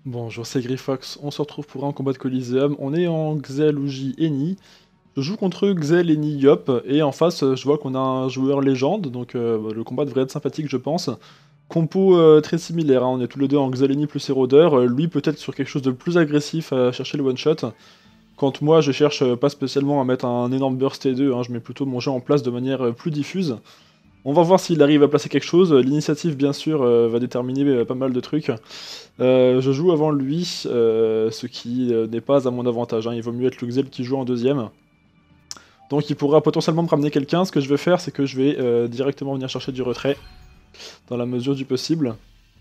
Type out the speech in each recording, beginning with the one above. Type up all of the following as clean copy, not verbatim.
Bonjour, c'est Grifox, on se retrouve pour un combat de Coliseum, on est en Xel, Uji, Eni. Je joue contre Xel, Eni, Yop, et en face je vois qu'on a un joueur légende, donc le combat devrait être sympathique je pense. Compo très similaire, hein, on est tous les deux en Xel, Eni plus Érodeur, lui peut-être sur quelque chose de plus agressif à chercher le one-shot. Quand moi je cherche pas spécialement à mettre un énorme burst T2, hein, je mets plutôt mon jeu en place de manière plus diffuse. On va voir s'il arrive à placer quelque chose. L'initiative, bien sûr, va déterminer pas mal de trucs. Je joue avant lui, ce qui n'est pas à mon avantage, hein. Il vaut mieux être Luxel qui joue en deuxième. Donc il pourra potentiellement me ramener quelqu'un. Ce que je vais faire, c'est que je vais directement venir chercher du retrait, dans la mesure du possible.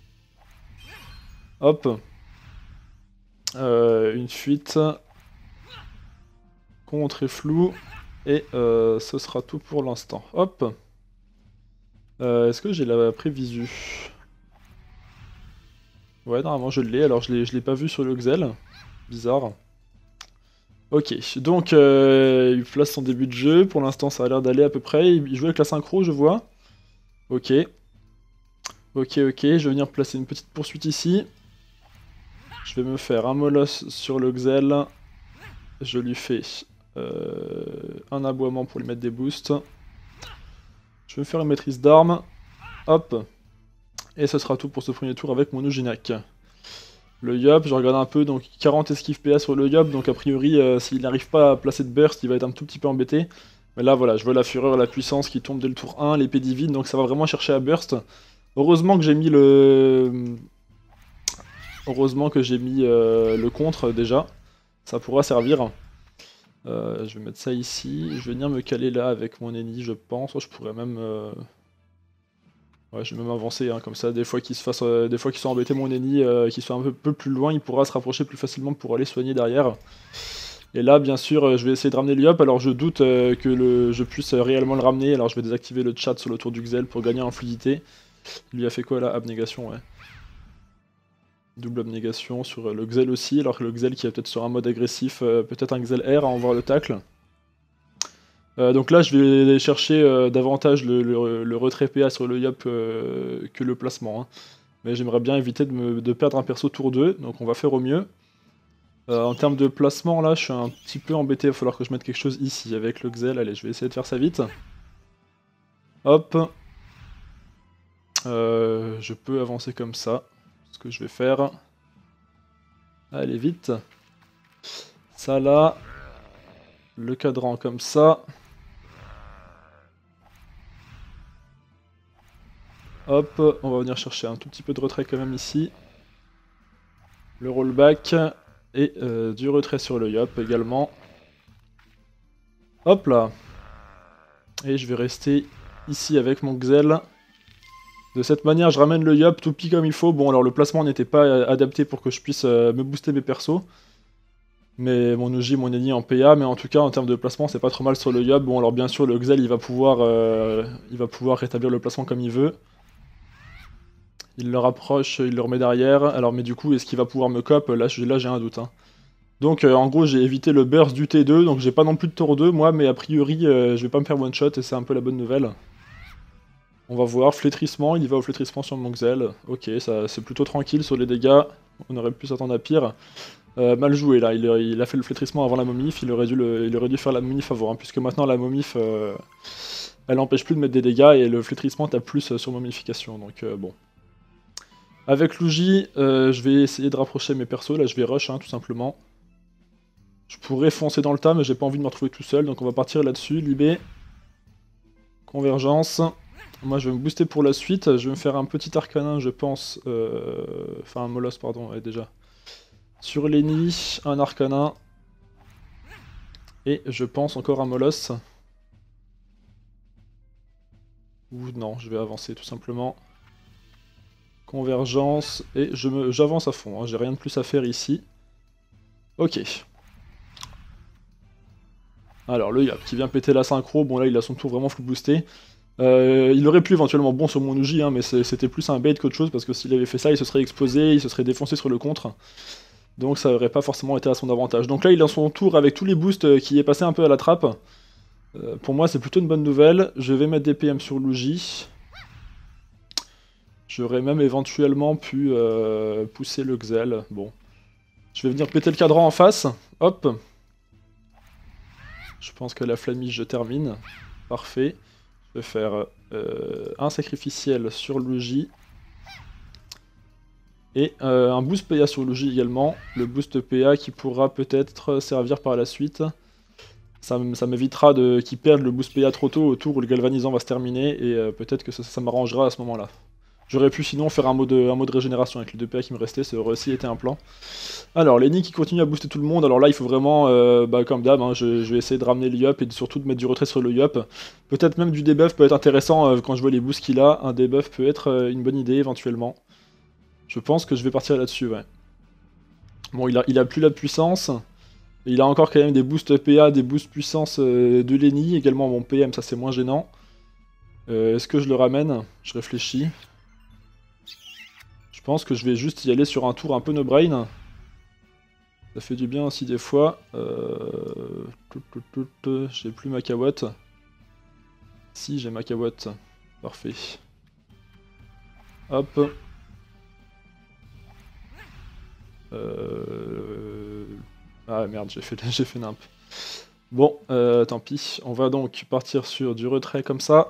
Hop. Une fuite. Contre est flou. Et ce sera tout pour l'instant. Hop. Est-ce que j'ai la prévisu? Ouais, normalement je l'ai, alors je l'ai pas vu sur le Xel. Bizarre. Ok, donc il place son début de jeu, pour l'instant ça a l'air d'aller à peu près, il joue avec la synchro je vois. Ok. Ok, je vais venir placer une petite poursuite ici. Je vais me faire un molosse sur le Xel. Je lui fais un aboiement pour lui mettre des boosts. Je vais me faire une maîtrise d'armes. Hop. Et ce sera tout pour ce premier tour avec mon Uginac. Le Yop, je regarde un peu, donc 40 esquive PA sur le Yop, donc a priori, s'il n'arrive pas à placer de burst, il va être un tout petit peu embêté. Mais là, voilà, je vois la fureur, la puissance qui tombe dès le tour 1, l'épée divine, donc ça va vraiment chercher à burst. Heureusement que j'ai mis le... Heureusement que j'ai mis le contre, déjà. Ça pourra servir. Je vais mettre ça ici. Je vais venir me caler là avec mon ennemi, je pense. Je pourrais même... Ouais, je vais même avancer, hein, comme ça, des fois qu'il se fasse, des fois qu'il soit embêté mon ennemi, qu'il soit un peu plus loin, il pourra se rapprocher plus facilement pour aller soigner derrière. Et là, bien sûr, je vais essayer de ramener l'Iop, alors je doute que je puisse réellement le ramener, alors je vais désactiver le chat sur le tour du Xel pour gagner en fluidité. Il lui a fait quoi là? Abnégation, ouais. Double abnégation sur le Xel aussi, alors que le Xel qui est peut-être sur un mode agressif, peut-être un Xel R à envoyer le tacle. Donc là, je vais aller chercher davantage le retrait PA sur le Yop que le placement, hein. Mais j'aimerais bien éviter de perdre un perso tour 2, donc on va faire au mieux. En termes de placement, là, je suis un petit peu embêté, il va falloir que je mette quelque chose ici avec le Xel. Allez, je vais essayer de faire ça vite. Hop. Je peux avancer comme ça, ce que je vais faire. Allez, vite. Ça là. Le cadran comme ça. Hop, on va venir chercher un tout petit peu de retrait quand même ici. Le rollback et du retrait sur le Yop également. Hop là. Et je vais rester ici avec mon Xel. De cette manière, je ramène le Yop tout pis comme il faut. Bon, alors le placement n'était pas adapté pour que je puisse me booster mes persos. Mais mon Uji, mon ennemi en PA, mais en tout cas en termes de placement c'est pas trop mal sur le Yop. Bon alors bien sûr le Xel il va pouvoir rétablir le placement comme il veut. Il le rapproche, il le remet derrière. Alors mais du coup est-ce qu'il va pouvoir me cop? Là j'ai un doute, hein. Donc en gros j'ai évité le burst du T2, donc j'ai pas non plus de tour 2 moi, mais a priori je vais pas me faire one shot et c'est un peu la bonne nouvelle. On va voir, flétrissement, il va au flétrissement sur mon Xel. Ok, ça c'est plutôt tranquille sur les dégâts, on aurait pu s'attendre à pire. Mal joué là, il a fait le flétrissement avant la momif, il aurait dû faire la momif avant, hein, puisque maintenant la momif elle empêche plus de mettre des dégâts et le flétrissement tape plus sur momification, donc bon. Avec Luigi, je vais essayer de rapprocher mes persos, là je vais rush, hein, tout simplement. Je pourrais foncer dans le tas, mais j'ai pas envie de me retrouver tout seul, donc on va partir là-dessus, Libé. Convergence. Moi je vais me booster pour la suite, je vais me faire un petit arcanin je pense, enfin un molosse pardon, ouais, déjà. Sur Lenny, un arcanin. Et je pense encore un molosse. Ou non, je vais avancer tout simplement. Convergence, et j'avance à fond, hein, j'ai rien de plus à faire ici. Ok. Alors le Yop qui vient péter la synchro, bon là il a son tour vraiment full boosté. Il aurait pu éventuellement bon sur mon Uji, hein, mais c'était plus un bait qu'autre chose, parce que s'il avait fait ça, il se serait exposé, il se serait défoncé sur le contre. Donc ça aurait pas forcément été à son avantage. Donc là il a son tour avec tous les boosts qui est passé un peu à la trappe. Pour moi c'est plutôt une bonne nouvelle. Je vais mettre des PM sur Luigi. J'aurais même éventuellement pu pousser le Xel. Bon. Je vais venir péter le cadran en face. Hop. Je pense que la flamige, je termine. Parfait. Je vais faire un sacrificiel sur Luigi. Et un boost PA sur Luigi également. Le boost PA qui pourra peut-être servir par la suite. Ça m'évitera qu'il perde le boost PA trop tôt au tour où le galvanisant va se terminer. Et peut-être que ça m'arrangera à ce moment-là. J'aurais pu sinon faire un mode de régénération avec les 2 PA qui me restaient, ça aurait aussi été un plan. Alors, Lenny qui continue à booster tout le monde, alors là il faut vraiment, comme d'hab, hein, je vais essayer de ramener le Yup et surtout de mettre du retrait sur le Yup. Peut-être même du debuff peut être intéressant quand je vois les boosts qu'il a, un debuff peut être une bonne idée éventuellement. Je pense que je vais partir là-dessus, ouais. Bon, il a plus la puissance, et il a encore quand même des boosts PA, des boosts puissance de Lenny, également mon PM, ça c'est moins gênant. Est-ce que je le ramène? Je réfléchis. Je pense que je vais juste y aller sur un tour un peu no brain. Ça fait du bien aussi des fois. J'ai plus ma cawotte. Si, j'ai ma cawotte. Parfait. Hop. Ah merde, j'ai fait nimp. Bon, tant pis. On va donc partir sur du retrait comme ça.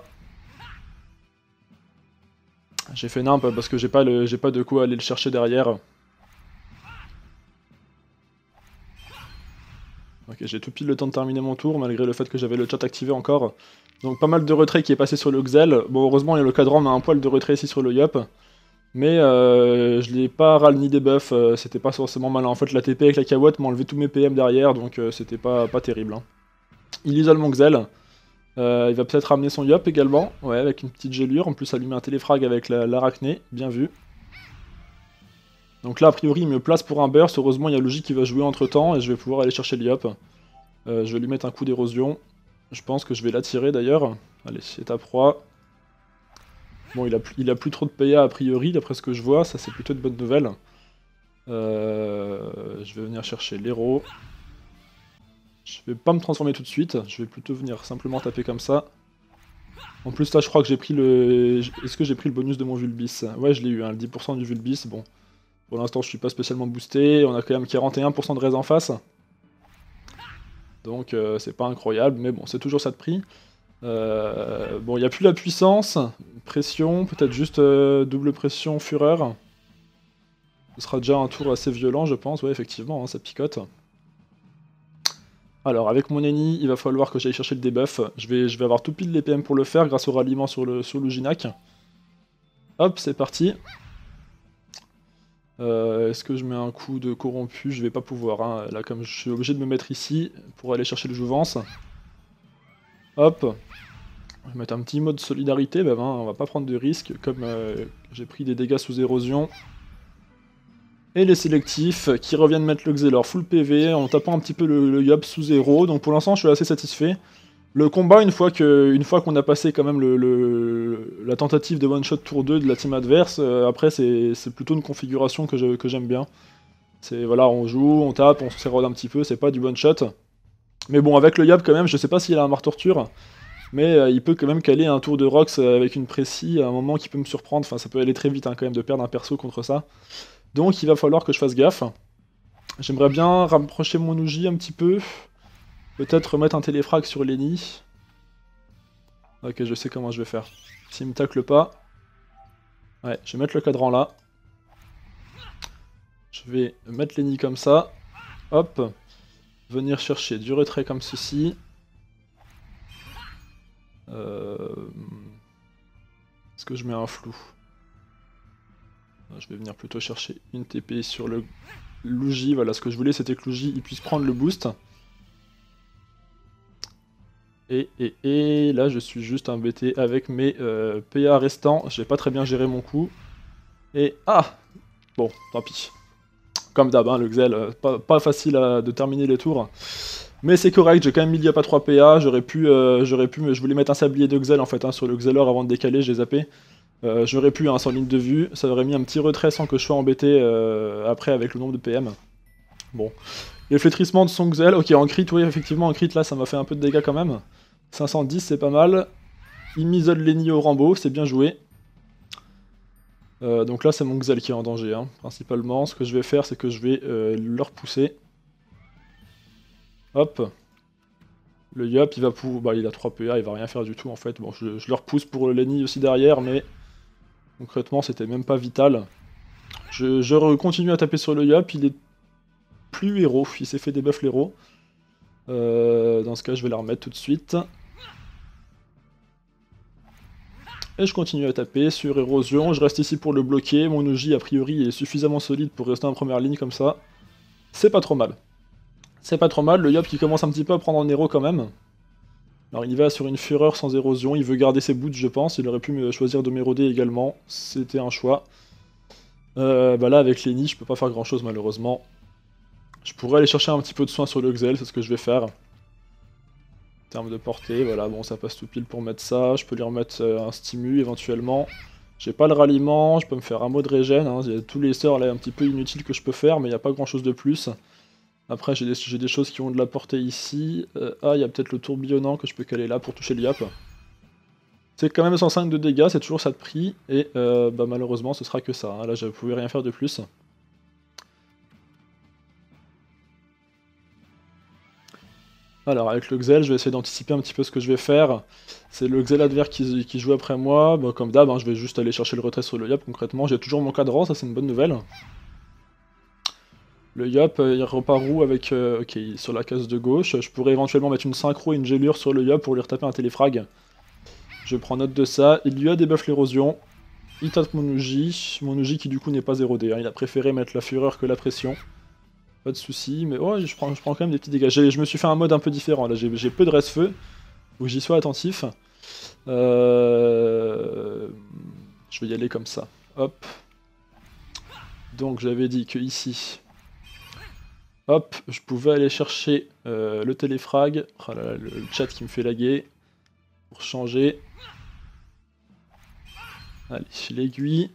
J'ai fait nimp parce que j'ai pas de quoi aller le chercher derrière. Ok, j'ai tout pile le temps de terminer mon tour, malgré le fait que j'avais le chat activé encore. Donc pas mal de retrait qui est passé sur le Xel. Bon, heureusement, le cadran met un poil de retrait ici sur le Yup. Mais je l'ai pas ral ni debuff, c'était pas forcément malin. En fait, la TP avec la cawotte m'a enlevé tous mes PM derrière, donc c'était pas terrible. Hein. Il isole mon Xel. Il va peut-être ramener son Yup également, ouais, avec une petite gelure. En plus, ça lui met un téléfrag avec l'arachné, bien vu. Donc là, a priori, il me place pour un burst. Heureusement, il y a Luigi qui va jouer entre temps et je vais pouvoir aller chercher le Yup. Je vais lui mettre un coup d'érosion. Je pense que je vais l'attirer d'ailleurs. Allez, étape 3. Bon, il a plus trop de PA a priori, d'après ce que je vois. Ça, c'est plutôt une bonne nouvelle. Je vais venir chercher l'héros. Je vais pas me transformer tout de suite, je vais plutôt venir simplement taper comme ça. En plus là je crois que j'ai pris le... Est-ce que j'ai pris le bonus de mon Vulbis? Ouais je l'ai eu, hein, le 10% du Vulbis, bon. Pour l'instant je suis pas spécialement boosté, on a quand même 41% de raise en face. Donc c'est pas incroyable, mais bon c'est toujours ça de prix. Bon il n'y a plus la puissance, pression, peut-être juste double pression, fureur. Ce sera déjà un tour assez violent je pense, ouais effectivement, hein, ça picote. Alors, avec mon ennemi, il va falloir que j'aille chercher le debuff. Je vais avoir tout pile les PM pour le faire grâce au ralliement sur le Ginac. Hop, c'est parti. Est-ce que je mets un coup de corrompu? Je vais pas pouvoir. Hein. Là, comme je suis obligé de me mettre ici pour aller chercher le Jouvence. Hop. Je vais mettre un petit mode solidarité. Ben, on va pas prendre de risques. Comme j'ai pris des dégâts sous érosion. Et les sélectifs qui reviennent mettre le Xelor full PV en tapant un petit peu le Yup sous 0. Donc pour l'instant je suis assez satisfait. Le combat, une fois qu'on a passé quand même la tentative de one shot tour 2 de la team adverse, après c'est plutôt une configuration que j'aime bien. C'est voilà, on joue, on tape, on se s'érode un petit peu, c'est pas du one shot. Mais bon, avec le Yup quand même, je sais pas s'il a un mort torture, mais il peut quand même caler un tour de Rox avec une précie à un moment qui peut me surprendre. Enfin ça peut aller très vite hein, quand même de perdre un perso contre ça. Donc il va falloir que je fasse gaffe. J'aimerais bien rapprocher mon Uji un petit peu. Peut-être remettre un téléfrag sur Lenny. Ok, je sais comment je vais faire. S'il me tacle pas... Ouais, je vais mettre le cadran là. Je vais mettre Lenny comme ça. Hop. Venir chercher du retrait comme ceci. Est-ce que je mets un flou? Je vais venir plutôt chercher une TP sur le Luigi. Voilà, ce que je voulais c'était que Luigi il puisse prendre le boost. Et là je suis juste embêté avec mes PA restants. J'ai pas très bien géré mon coup. Et ah! Bon, tant pis. Comme d'hab, hein, le Xel, pas facile de terminer les tours. Mais c'est correct, j'ai quand même mis il y a pas 3 PA. J'aurais pu, mais je voulais mettre un sablier de Xel en fait hein, sur le Xelor avant de décaler, j'ai zappé. J'aurais pu, hein, sans ligne de vue, ça aurait mis un petit retrait sans que je sois embêté après avec le nombre de PM. Bon. Les flétrissements de son Xel, ok, en crit, oui, effectivement, en crit, là, ça m'a fait un peu de dégâts quand même. 510, c'est pas mal. Il m'isole Lenny au Rambo, c'est bien joué. Donc là c'est mon Xel qui est en danger, hein. Principalement ce que je vais faire c'est que je vais le repousser. Hop. Le Yup il va pour... Bah il a 3 PA, il va rien faire du tout en fait. Bon je le repousse pour Lenny aussi derrière mais concrètement c'était même pas vital. Je continue à taper sur le Yup, il est plus héros, il s'est fait debuff l'héros. Dans ce cas je vais la remettre tout de suite. Et je continue à taper sur érosion, je reste ici pour le bloquer, mon Uji a priori est suffisamment solide pour rester en première ligne comme ça. C'est pas trop mal. C'est pas trop mal, le Yup qui commence un petit peu à prendre en héros quand même. Alors il va sur une fureur sans érosion, il veut garder ses boots je pense, il aurait pu me choisir de m'éroder également, c'était un choix. Bah là avec Lenny je peux pas faire grand chose malheureusement. Je pourrais aller chercher un petit peu de soin sur le Xel, c'est ce que je vais faire. En termes de portée, voilà, bon ça passe tout pile pour mettre ça, je peux lui remettre un stimu éventuellement. J'ai pas le ralliement, je peux me faire un mot de régène, hein. Il y a tous les sorts là un petit peu inutiles que je peux faire, mais il n'y a pas grand chose de plus. Après j'ai des choses qui ont de la portée ici. Ah, il y a peut-être le tourbillonnant que je peux caler là pour toucher le Yup. C'est quand même 105 de dégâts, c'est toujours ça de prix, et bah malheureusement ce sera que ça, hein. Là je pouvais rien faire de plus. Alors avec le Xel, je vais essayer d'anticiper un petit peu ce que je vais faire. C'est le Xel adverse qui joue après moi, bon, comme d'hab, hein, je vais juste aller chercher le retrait sur le Yup concrètement. J'ai toujours mon cadran, ça c'est une bonne nouvelle. Le Yup, il repart où avec... ok, il est sur la case de gauche. Je pourrais éventuellement mettre une synchro et une gélure sur le Yup pour lui retaper un téléfrag. Je prends note de ça. Il lui a debuff l'érosion. Il tape mon Uji qui du coup n'est pas érodé, hein. Il a préféré mettre la fureur que la pression. Pas de soucis, mais oh, je prends quand même des petits dégâts. Je me suis fait un mode un peu différent, là j'ai peu de reste-feu, faut que j'y sois attentif. Je vais y aller comme ça, hop. Donc j'avais dit que ici, hop, je pouvais aller chercher le téléfrag. Oh là là, le chat qui me fait laguer, pour changer. Allez, l'aiguille.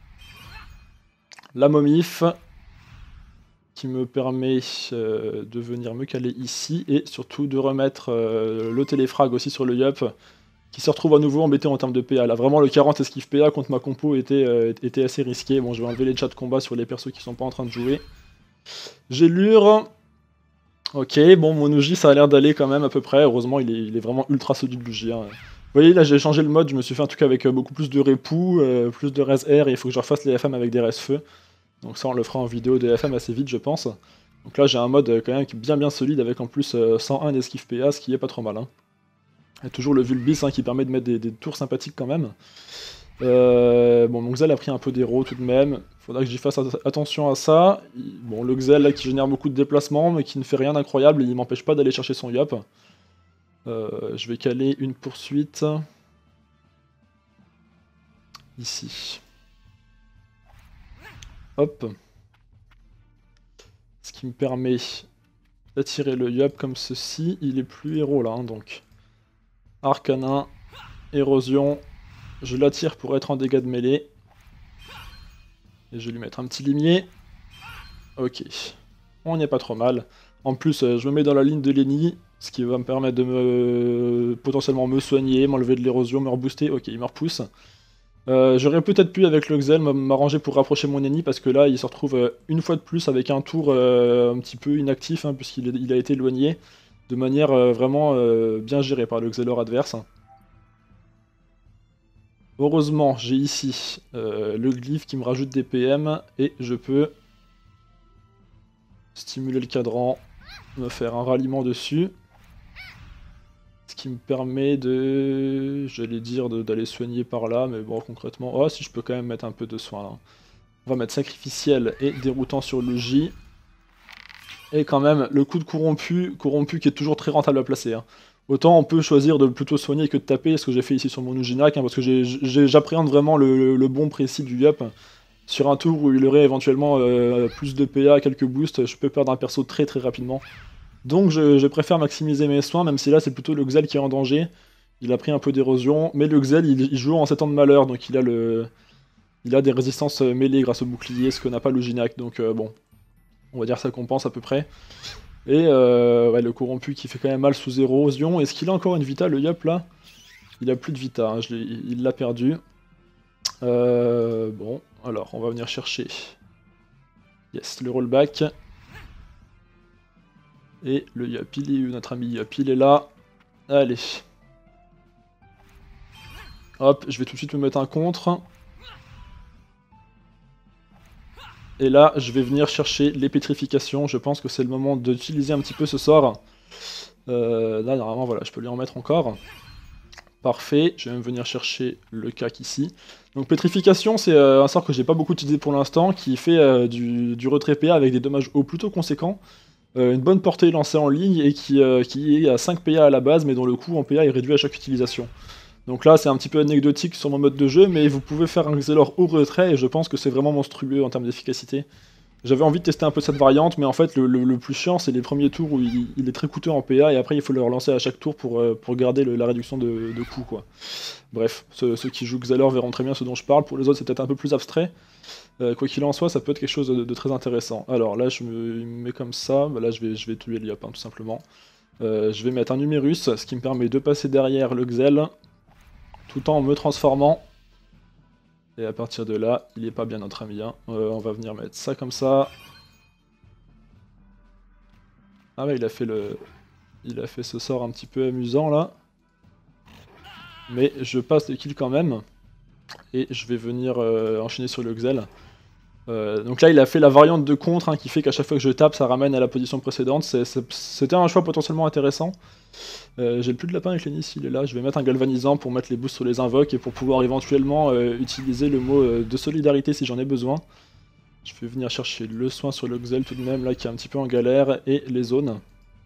La momif. Qui me permet de venir me caler ici, et surtout de remettre le téléfrag aussi sur le Yup, qui se retrouve à nouveau embêté en termes de PA. Là vraiment le 40 esquive PA contre ma compo était assez risqué. Bon je vais enlever les chats de combat sur les persos qui sont pas en train de jouer. Gélure. Ok, bon mon Uji ça a l'air d'aller quand même à peu près, heureusement il est vraiment ultra solide l'Uji, hein. Vous voyez là j'ai changé le mode, je me suis fait un truc avec beaucoup plus de répou, plus de res air, et il faut que je refasse les FM avec des res feu. Donc ça on le fera en vidéo de FM assez vite je pense. Donc là j'ai un mode quand même bien solide avec en plus 101 d'esquive PA, ce qui est pas trop mal, hein. Il y a toujours le Vulbis hein, qui permet de mettre des tours sympathiques quand même. Bon mon Xel a pris un peu d'héros tout de même, faudra que j'y fasse attention à ça. Bon le Xel là qui génère beaucoup de déplacements mais qui ne fait rien d'incroyable, il m'empêche pas d'aller chercher son Yup. Je vais caler une poursuite. Ici. Hop. Ce qui me permet d'attirer le Yup comme ceci. Il est plus héros là, hein, donc. Arcanin, érosion. Je l'attire pour être en dégâts de mêlée. Et je vais lui mettre un petit limier. Ok. On n'y est pas trop mal. En plus, je me mets dans la ligne de Lenny, ce qui va me permettre de potentiellement me soigner, m'enlever de l'érosion, me rebooster. Ok, il me repousse. J'aurais peut-être pu avec le Xel m'arranger pour rapprocher mon ennemi parce que là il se retrouve une fois de plus avec un tour un petit peu inactif hein, puisqu'il a été éloigné de manière vraiment bien gérée par le Xelor adverse. Heureusement j'ai ici le glyphe qui me rajoute des PM et je peux stimuler le cadran, me faire un ralliement dessus. Ce qui me permet de... j'allais dire d'aller soigner par là, mais bon concrètement... Oh si je peux quand même mettre un peu de soin là. On va mettre sacrificiel et déroutant sur le J. Et quand même le coup de corrompu qui est toujours très rentable à placer, hein. Autant on peut choisir de plutôt soigner que de taper, ce que j'ai fait ici sur mon Ujinac, hein, parce que j'appréhende vraiment le bon précis du Yup. Sur un tour où il aurait éventuellement plus de PA, quelques boosts, je peux perdre un perso très rapidement. Donc je préfère maximiser mes soins, même si là c'est plutôt le Xel qui est en danger. Il a pris un peu d'érosion, mais le Xel il joue en 7 ans de malheur, donc il a des résistances mêlées grâce au bouclier, ce que n'a pas le Ginac, donc bon, on va dire ça compense à peu près. Et ouais, le corrompu qui fait quand même mal sous érosion. Est-ce qu'il a encore une vita le Yup là? Il a plus de vita, hein, il l'a perdu. Bon, Alors, on va venir chercher... Yes, le rollback. Et le Yop, il est où notre ami Yop? Il est là. Allez. Hop, je vais tout de suite me mettre un contre. Et là, je vais venir chercher les pétrifications. Je pense que c'est le moment d'utiliser un petit peu ce sort. Là, normalement, voilà, je peux lui en mettre encore. Parfait, je vais même venir chercher le cac ici. Donc pétrification, c'est un sort que j'ai pas beaucoup utilisé pour l'instant, qui fait du retrait PA avec des dommages hauts plutôt conséquents. Une bonne portée lancée en ligne et qui est à 5 PA à la base, mais dont le coût en PA est réduit à chaque utilisation. Donc là, c'est un petit peu anecdotique sur mon mode de jeu, mais vous pouvez faire un Xelor au retrait, et je pense que c'est vraiment monstrueux en termes d'efficacité. J'avais envie de tester un peu cette variante, mais en fait, le plus chiant, c'est les premiers tours où il est très coûteux en PA, et après, il faut le relancer à chaque tour pour garder la réduction de coût, quoi. Bref, ceux qui jouent Xelor verront très bien ce dont je parle, pour les autres, c'est peut-être un peu plus abstrait. Quoi qu'il en soit, ça peut être quelque chose de très intéressant. Alors là, je me mets comme ça, bah là, je vais tuer l'Iop, hein, tout simplement. Je vais mettre un numérus, ce qui me permet de passer derrière le Xel, tout en me transformant. Et à partir de là, il est pas bien notre ami. Hein. On va venir mettre ça comme ça. Ah ouais, il a fait ce sort un petit peu amusant là. Mais je passe les kills quand même. Et je vais venir enchaîner sur le Xel. Donc là, il a fait la variante de contre hein, qui fait qu'à chaque fois que je tape, ça ramène à la position précédente. C'était un choix potentiellement intéressant. J'ai plus de lapin avec Lennis, il est là. Je vais mettre un galvanisant pour mettre les boosts sur les invoques et pour pouvoir éventuellement utiliser le mot de solidarité si j'en ai besoin. Je vais venir chercher le soin sur le Xel tout de même, là qui est un petit peu en galère, et les zones.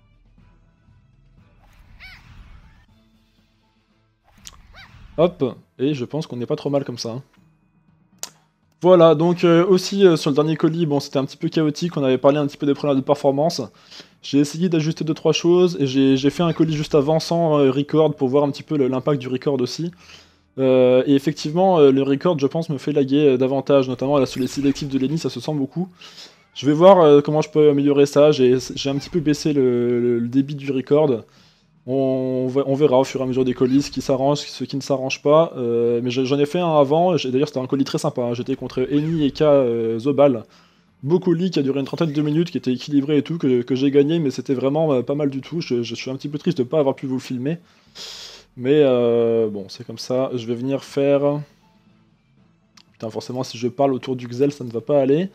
Hop, et je pense qu'on n'est pas trop mal comme ça. Hein. Voilà, donc aussi sur le dernier colis, bon c'était un petit peu chaotique, on avait parlé un petit peu des problèmes de performance. J'ai essayé d'ajuster 2-3 choses, et j'ai fait un colis juste avant sans record pour voir un petit peu l'impact du record aussi. Et effectivement, le record je pense me fait laguer davantage, notamment là, sur les sélectifs de Lenny, ça se sent beaucoup. Je vais voir comment je peux améliorer ça, j'ai un petit peu baissé le débit du record. On verra au fur et à mesure des colis, ce qui s'arrange, ce qui ne s'arrange pas. Mais j'en ai fait un avant, d'ailleurs c'était un colis très sympa, hein. J'étais contre Eni et K Zobal. Beau colis qui a duré une trentaine de minutes, qui était équilibré et tout, que j'ai gagné, mais c'était vraiment pas mal du tout. Je suis un petit peu triste de ne pas avoir pu vous le filmer. Mais bon, c'est comme ça. Je vais venir faire... Putain, forcément, si je parle autour du Xel, ça ne va pas aller.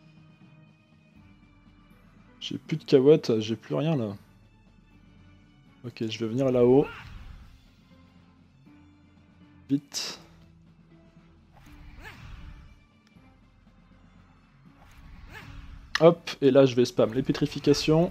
J'ai plus de cawotte, j'ai plus rien là. Ok, je vais venir là-haut. Vite. Hop, et là je vais spam les pétrifications.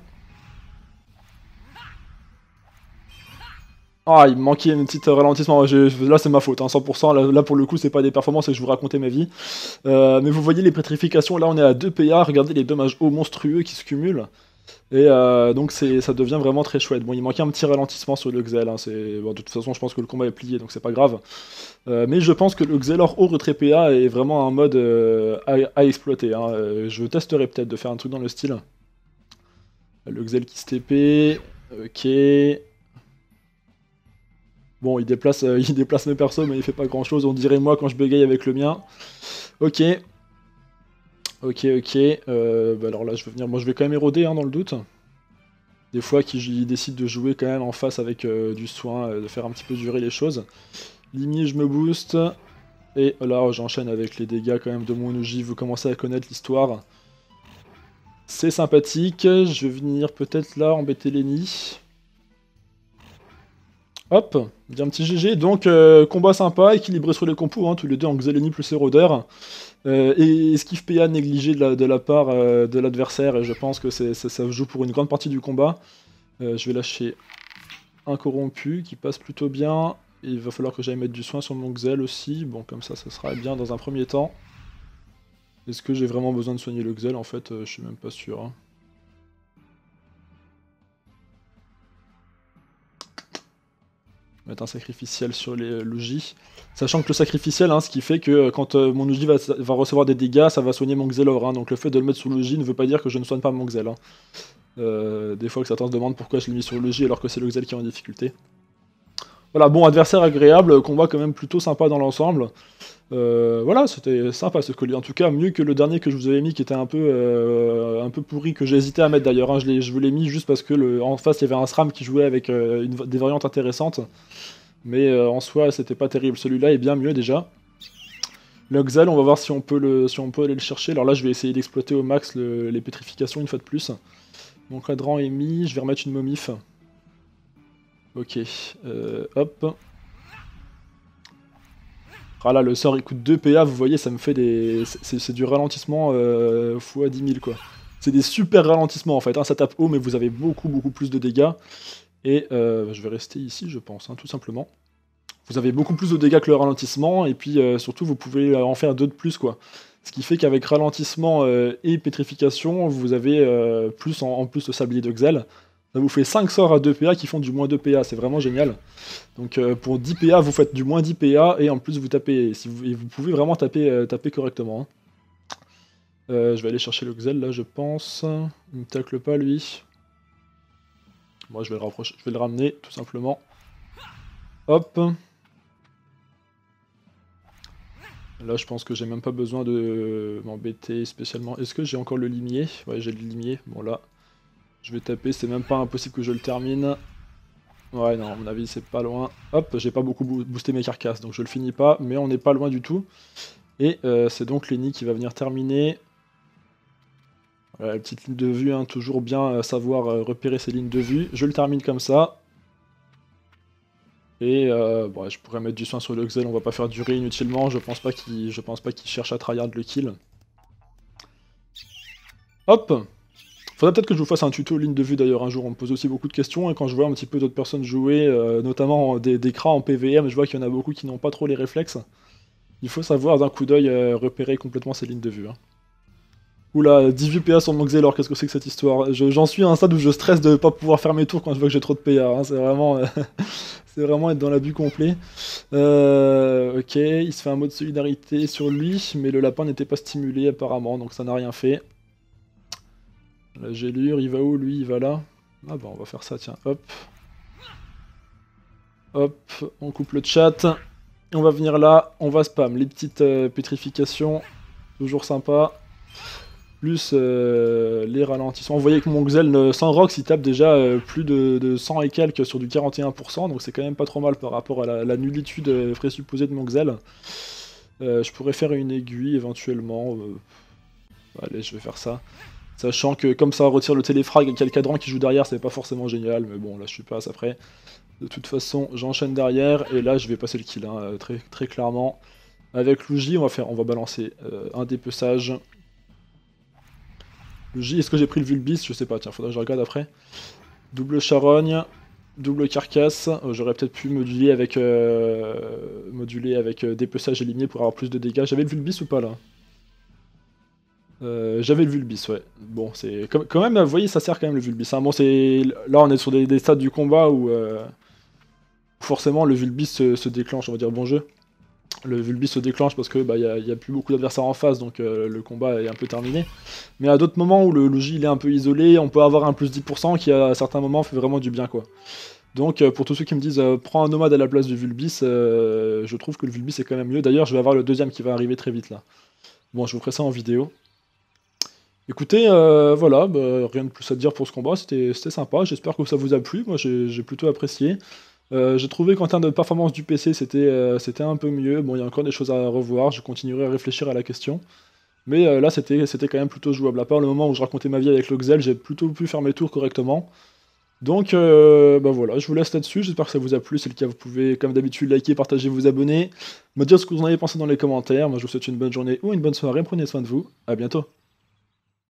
Ah, il me manquait un petit ralentissement, là c'est ma faute, hein, 100%, là pour le coup c'est pas des performances et je vous racontais ma vie. Mais vous voyez les pétrifications, là on est à 2 PA, regardez les dommages hauts monstrueux qui se cumulent. Et donc ça devient vraiment très chouette. Bon, il manquait un petit ralentissement sur le Xel, hein, bon, de toute façon je pense que le combat est plié donc c'est pas grave. Mais je pense que le Xelor au retrait PA est vraiment un mode à exploiter. Hein. Je testerai peut-être de faire un truc dans le style. Le Xel qui se TP, ok. Bon, il déplace mes persos mais il fait pas grand chose, on dirait moi quand je bégaye avec le mien. Ok. Ok, bah alors là je vais venir, moi je vais quand même éroder hein, dans le doute. Des fois qu'il décide de jouer quand même en face avec du soin, de faire un petit peu durer les choses. Limier je me booste, et là j'enchaîne avec les dégâts quand même de mon Uji, vous commencez à connaître l'histoire. C'est sympathique, je vais venir peut-être là embêter Lenny. Hop, il y a un petit GG, donc combat sympa, équilibré sur les compos, hein, tous les deux en Xeleni plus Erodeur. Et esquive PA négligé de la part de l'adversaire, et je pense que ça joue pour une grande partie du combat. Je vais lâcher un corrompu qui passe plutôt bien. Et il va falloir que j'aille mettre du soin sur mon Xel aussi. Bon, comme ça sera bien dans un premier temps. Est-ce que j'ai vraiment besoin de soigner le Xel? En fait, je suis même pas sûr. Hein. Mettre un sacrificiel sur les Luigi. Sachant que le sacrificiel, hein, ce qui fait que quand mon Luigi va recevoir des dégâts, ça va soigner mon Xelor. Hein. Donc le fait de le mettre sur Luigi ne veut pas dire que je ne soigne pas mon Xel. Hein. Des fois que certains se demandent pourquoi je l'ai mis sur Luigi alors que c'est le Xel qui est en difficulté. Voilà, bon, adversaire agréable, combat quand même plutôt sympa dans l'ensemble. Voilà, c'était sympa ce collier. En tout cas, mieux que le dernier que je vous avais mis qui était un peu pourri, que j'ai hésité à mettre d'ailleurs. Hein. Je vous l'ai mis juste parce que en face, il y avait un SRAM qui jouait avec des variantes intéressantes. Mais en soi, c'était pas terrible. Celui-là est bien mieux déjà. L'Oxel, on va voir si on peut aller le chercher. Alors là, je vais essayer d'exploiter au max les pétrifications une fois de plus. Mon cadran est mis, je vais remettre une momif. Ok, hop. Ah là, le sort il coûte 2 PA, vous voyez, ça me fait des... C'est du ralentissement x 10 000 quoi. C'est des super ralentissements en fait, hein. Ça tape haut mais vous avez beaucoup plus de dégâts. Et je vais rester ici je pense, hein, tout simplement. Vous avez beaucoup plus de dégâts que le ralentissement, et puis surtout vous pouvez en faire deux de plus quoi. Ce qui fait qu'avec ralentissement et pétrification, vous avez en plus le sablier de Xel. Ça vous fait 5 sorts à 2 PA qui font du moins 2 PA, c'est vraiment génial. Donc pour 10 PA, vous faites du moins 10 PA, et en plus vous tapez, et vous pouvez vraiment taper correctement. Hein. Je vais aller chercher le Xel là je pense. Il me tacle pas lui. Moi je vais le rapprocher, je vais le ramener tout simplement. Hop. Là, je pense que j'ai même pas besoin de m'embêter spécialement. Est-ce que j'ai encore le limier? Ouais, j'ai le limier. Bon, là, je vais taper. C'est même pas impossible que je le termine. Ouais, non, à mon avis, c'est pas loin. Hop, j'ai pas beaucoup boosté mes carcasses, donc je le finis pas. Mais on n'est pas loin du tout. Et c'est donc Lenny qui va venir terminer. Voilà, la petite ligne de vue, hein, toujours bien savoir repérer ses lignes de vue. Je le termine comme ça. Et bon, je pourrais mettre du soin sur le Xel, on va pas faire durer inutilement, je pense pas qu'il cherche à tryhard le kill. Hop. Faudrait peut-être que je vous fasse un tuto ligne de vue d'ailleurs un jour, on me pose aussi beaucoup de questions, et quand je vois un petit peu d'autres personnes jouer, notamment des crats en PVM, je vois qu'il y en a beaucoup qui n'ont pas trop les réflexes. Il faut savoir d'un coup d'œil repérer complètement ces lignes de vue. Hein. Oula, 18 PA sur mon Xelor, qu'est-ce que c'est que cette histoire? J'en suis à un stade où je stresse de pas pouvoir faire mes tours quand je vois que j'ai trop de PA, hein. C'est vraiment... c'est vraiment être dans l'abus complet. Ok, il se fait un mot de solidarité sur lui, mais le lapin n'était pas stimulé apparemment, donc ça n'a rien fait. La gélure, il va où lui? Il va là. Ah bah on va faire ça, tiens, hop. Hop, on coupe le chat. On va venir là, on va spam les petites pétrifications, toujours sympa. Plus les ralentissements. Vous voyez que mon Xel sans Rox il tape déjà plus de 100 et quelques sur du 41%, donc c'est quand même pas trop mal par rapport à la nullitude présupposée de mon Xel. Je pourrais faire une aiguille éventuellement. Allez, je vais faire ça. Sachant que comme ça retire le téléfrag et qu'il y a le cadran qui joue derrière, c'est pas forcément génial, mais bon là je suis pas après. De toute façon, j'enchaîne derrière, et là je vais passer le kill, hein, très clairement. Avec Luigi, on va balancer un dépeçage. Le J, est-ce que j'ai pris le Vulbis? Je sais pas, tiens, faudrait que je regarde après. Double charogne, double carcasse. J'aurais peut-être pu moduler avec, dépeçage et limier pour avoir plus de dégâts. J'avais le Vulbis ou pas là? J'avais le Vulbis, ouais. Bon, c'est quand même, vous voyez, ça sert quand même le Vulbis. Hein. Bon, là, on est sur des stades du combat où forcément le Vulbis se déclenche, on va dire bon jeu. Le Vulbis se déclenche parce que y a plus beaucoup d'adversaires en face, donc le combat est un peu terminé. Mais à d'autres moments où le J il est un peu isolé, on peut avoir un plus 10% qui à certains moments fait vraiment du bien quoi. Donc pour tous ceux qui me disent prends un nomade à la place du Vulbis, je trouve que le Vulbis est quand même mieux. D'ailleurs je vais avoir le deuxième qui va arriver très vite là. Bon, je vous ferai ça en vidéo. Écoutez, voilà, rien de plus à dire pour ce combat, c'était sympa, j'espère que ça vous a plu, moi j'ai plutôt apprécié. J'ai trouvé qu'en termes de performance du PC, c'était un peu mieux. Bon, il y a encore des choses à revoir, je continuerai à réfléchir à la question. Mais là, c'était quand même plutôt jouable. À part le moment où je racontais ma vie avec le Xel, j'ai plutôt pu faire mes tours correctement. Donc, voilà, je vous laisse là-dessus. J'espère que ça vous a plu. C'est le cas, vous pouvez, comme d'habitude, liker, partager, vous abonner. Me dire ce que vous en avez pensé dans les commentaires. Moi, je vous souhaite une bonne journée ou une bonne soirée. Prenez soin de vous. À bientôt.